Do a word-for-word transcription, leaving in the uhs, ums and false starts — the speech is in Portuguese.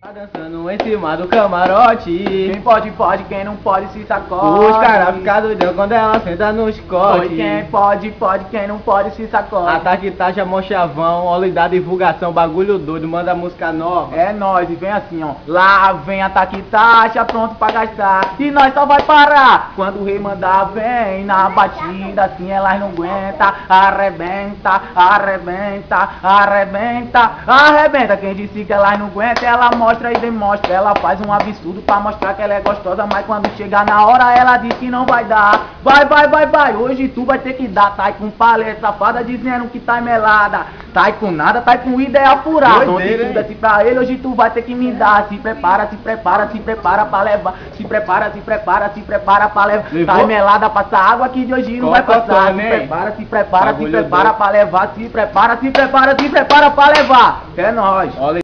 Tá dançando em cima do camarote. Quem pode, pode, quem não pode se sacode. Os caras ficam doidão quando ela senta no chicote. Foi quem pode, pode, quem não pode se sacode. Ataque, taxa, mó chavão, óleo da divulgação, bagulho doido, manda música nova. É nóis, e vem assim, ó. Lá vem ataque, taxa, pronto pra gastar. E nós só vai parar quando o rei mandar, vem na batida, assim elas não aguenta. Arrebenta, arrebenta, arrebenta, arrebenta. Quem disse que elas não aguenta, ela mostra e demonstra. Ela faz um absurdo pra mostrar que ela é gostosa, mas quando chegar na hora ela diz que não vai dar. Vai, vai, vai, vai, hoje tu vai ter que dar. Tá aí com paleta, safada dizendo que tá melada. Tá aí com nada, tá aí com ideia furada. Onde tu desce pra ele, hoje tu vai ter que me dar. Se prepara, se prepara, se prepara pra levar. Se prepara, se prepara, se prepara pra levar. Tá aí melada, passa água que de hoje não vai passar. Se prepara, se prepara, se prepara pra levar. Se prepara, se prepara, se prepara pra levar. É nóis.